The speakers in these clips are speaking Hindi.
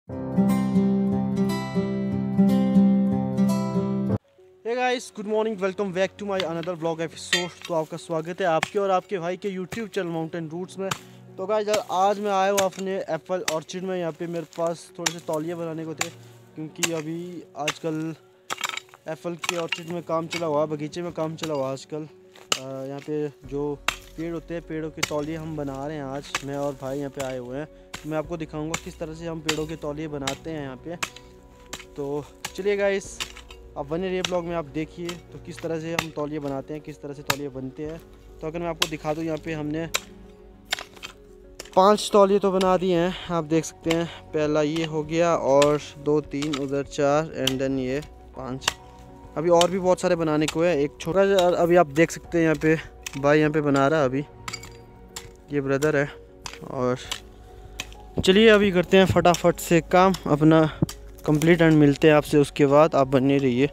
Hey guys, good morning, welcome back to my another vlog episode. तो आपका स्वागत है आपके और आपके भाई के यूट्यूब चैनल माउंटेन रूट्स में। तो गाइस आज मैं आया हूँ अपने एप्पल ऑर्चिड में। यहाँ पे मेरे पास थोड़े से तौलिए बनाने को थे, क्योंकि अभी आजकल एप्पल के ऑर्चिड में काम चला हुआ, बगीचे में काम चला हुआ आजकल। यहाँ पे जो पेड़ होते हैं, पेड़ों के तौलिए हम बना रहे हैं। आज मैं और भाई यहाँ पे आए हुए हैं। मैं आपको दिखाऊँगा किस तरह से हम पेड़ों के तौलिए बनाते हैं यहाँ पे। तो चलिए गाइस, आप बने रहिए ब्लॉग में, आप देखिए तो किस तरह से हम तौलिए बनाते हैं, किस तरह से तौलिए बनते हैं। तो अगर मैं आपको दिखा दूँ, यहाँ पे हमने 5 तौलिए तो बना दिए हैं, आप देख सकते हैं। पहला ये हो गया और 2 3 उधर 4 एंड देन ये 5। अभी और भी बहुत सारे बनाने को है। एक छोटा अभी आप देख सकते हैं, यहाँ पे भाई यहाँ पे बना रहा है, अभी ये ब्रदर है। और चलिए अभी करते हैं फटाफट से काम अपना कंप्लीट एंड मिलते हैं आपसे उसके बाद। आप बने रहिए।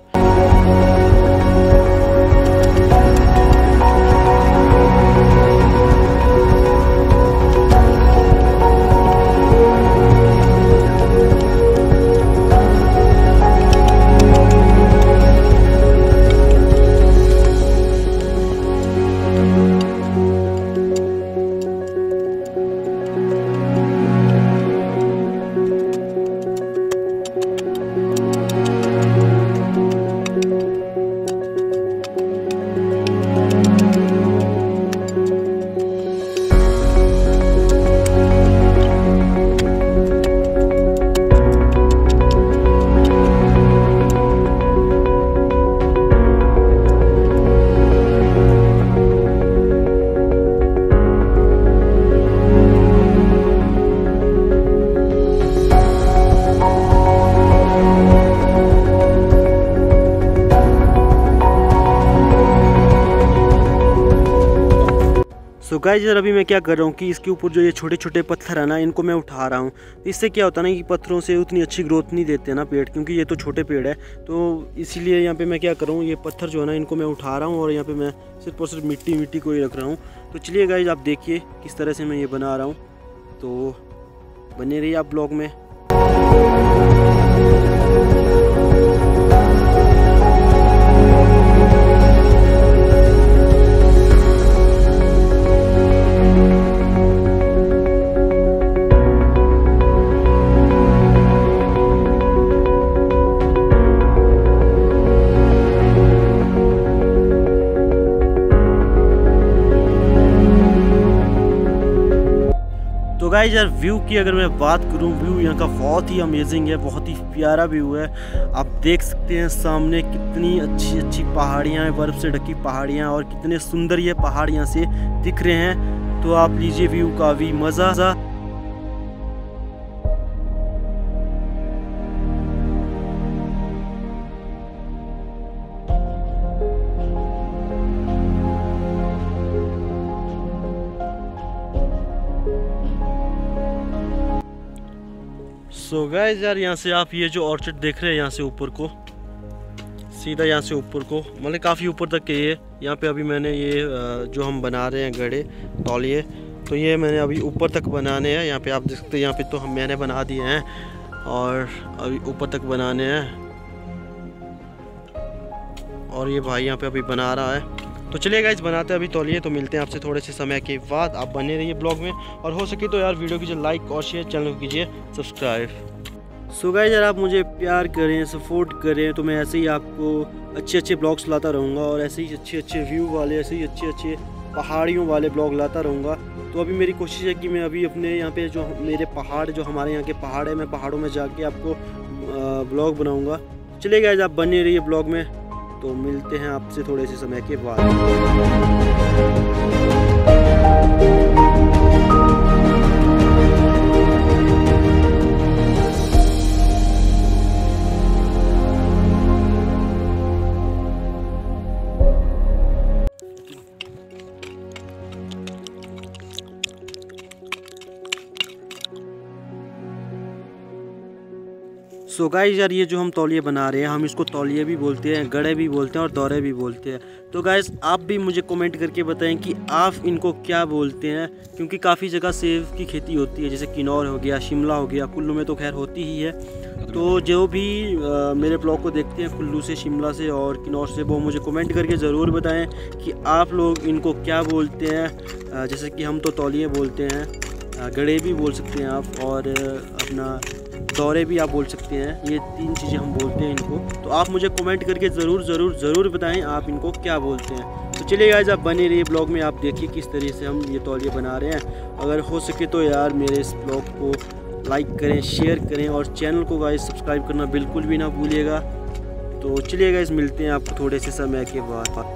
तो गाइस अभी मैं क्या कर रहा हूँ कि इसके ऊपर जो ये छोटे छोटे पत्थर है ना, इनको मैं उठा रहा हूँ। तो इससे क्या होता है ना कि पत्थरों से उतनी अच्छी ग्रोथ नहीं देते ना पेड़, क्योंकि ये तो छोटे पेड़ है। तो इसीलिए यहाँ पे मैं क्या कर रहा हूँ, ये पत्थर जो है ना, इनको मैं उठा रहा हूँ और यहाँ पे मैं सिर्फ और सिर्फ मिट्टी को ही रख रहा हूँ। तो चलिए गाइस आप देखिए किस तरह से मैं ये बना रहा हूँ। तो बने रहिए आप ब्लॉग में। तो गाइस यार, व्यू की अगर मैं बात करूं, व्यू यहाँ का बहुत ही अमेजिंग है, बहुत ही प्यारा व्यू है। आप देख सकते हैं सामने कितनी अच्छी अच्छी पहाड़ियाँ हैं, बर्फ़ से ढकी पहाड़ियाँ, और कितने सुंदर ये पहाड़ यहाँ से दिख रहे हैं। तो आप लीजिए व्यू का भी मज़ा। सो गाइस यार, यहाँ से आप ये जो ऑर्चिड देख रहे हैं, यहाँ से ऊपर को सीधा, यहाँ से ऊपर को मतलब काफ़ी ऊपर तक के ये यहाँ पे अभी मैंने ये जो हम बना रहे हैं गड़े तौलिए, तो ये मैंने अभी ऊपर तक बनाने हैं। यहाँ पे आप देख सकते हैं, यहाँ पे तो मैंने बना दिए हैं और अभी ऊपर तक बनाने हैं। और ये भाई यहाँ पे अभी बना रहा है। तो चलिए गाइस, बनाते हैं अभी तौलिए। तो मिलते हैं आपसे थोड़े से समय के बाद। आप बने रहिए ब्लॉग में, और हो सके तो यार वीडियो कीजिए लाइक और शेयर, चैनल को कीजिए सब्सक्राइब। सो गाइस यार, आप मुझे प्यार करें, सपोर्ट करें, तो मैं ऐसे ही आपको अच्छे अच्छे ब्लॉग्स लाता रहूँगा, और ऐसे ही अच्छे अच्छे व्यू वाले, ऐसे ही अच्छे अच्छे पहाड़ियों वाले ब्लॉग लाता रहूँगा। तो अभी मेरी कोशिश है कि मैं अभी अपने यहाँ पे जो मेरे पहाड़, जो हमारे यहाँ के पहाड़ है, मैं पहाड़ों में जाके आपको ब्लॉग बनाऊँगा। चलिए गाइस, आप बने रहिए ब्लॉग में। तो मिलते हैं आपसे थोड़े से समय के बाद। सो गाइस यार, ये जो हम तौलिए बना रहे हैं, हम इसको तौलिए भी बोलते हैं, गड़े भी बोलते हैं और दौरे भी बोलते हैं। तो गाइस आप भी मुझे कमेंट करके बताएं कि आप इनको क्या बोलते हैं, क्योंकि काफ़ी जगह सेब की खेती होती है, जैसे किन्नौर हो गया, शिमला हो गया, कुल्लू में तो खैर होती ही है। तो जो भी मेरे ब्लॉग को देखते हैं कुल्लू से, शिमला से और किन्नौर से, वो मुझे कमेंट करके ज़रूर बताएं कि आप लोग इनको क्या बोलते हैं। जैसे कि हम तो तौलिए बोलते हैं, गड़े भी बोल सकते हैं आप, और अपना दौरे भी आप बोल सकते हैं। ये 3 चीज़ें हम बोलते हैं इनको। तो आप मुझे कमेंट करके ज़रूर बताएं आप इनको क्या बोलते हैं। तो चलिए गाइस, आप बने रहिए ब्लॉग में, आप देखिए किस तरीके से हम ये तौलिए बना रहे हैं। अगर हो सके तो यार मेरे इस ब्लॉग को लाइक करें, शेयर करें और चैनल को गाइस सब्सक्राइब करना बिल्कुल भी ना भूलिएगा। तो चलिए गाइस, मिलते हैं आपको थोड़े से समय के बाद।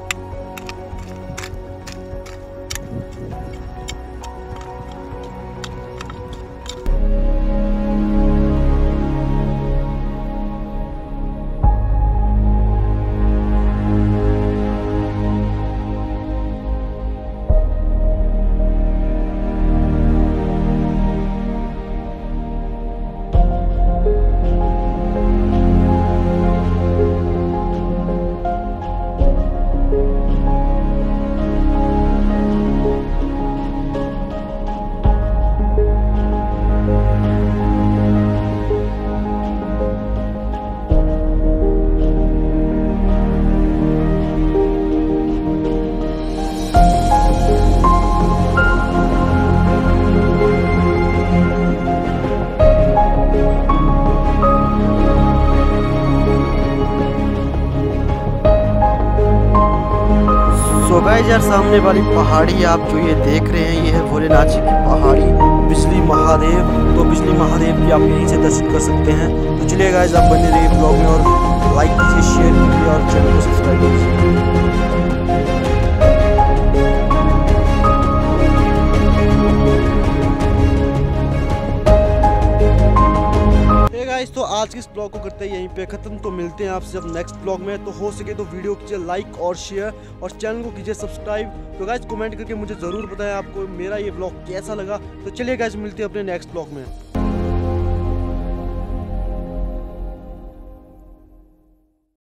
तो गाइस यार, सामने वाली पहाड़ी आप जो ये देख रहे हैं, ये है भोलेनाथ जी की पहाड़ी, बिजली महादेव। तो बिजली महादेव भी आप यहीं से दर्शन कर सकते हैं। तो चलिए गाइस, आप बने रहिए ब्लॉग में और लाइक कीजिए, शेयर कीजिए और चैनल को सब्सक्राइब कीजिए। गाइस, तो आज के इस ब्लॉग को करते हैं यहीं पे ख़त्म। तो मिलते हैं आपसे अब नेक्स्ट ब्लॉग में। तो हो सके तो वीडियो कीजिए लाइक और शेयर और चैनल को कीजिए सब्सक्राइब। तो गाइस कमेंट करके मुझे ज़रूर बताएं आपको मेरा ये ब्लॉग कैसा लगा। तो चलिए गाइस, मिलते हैं अपने नेक्स्ट ब्लॉग में।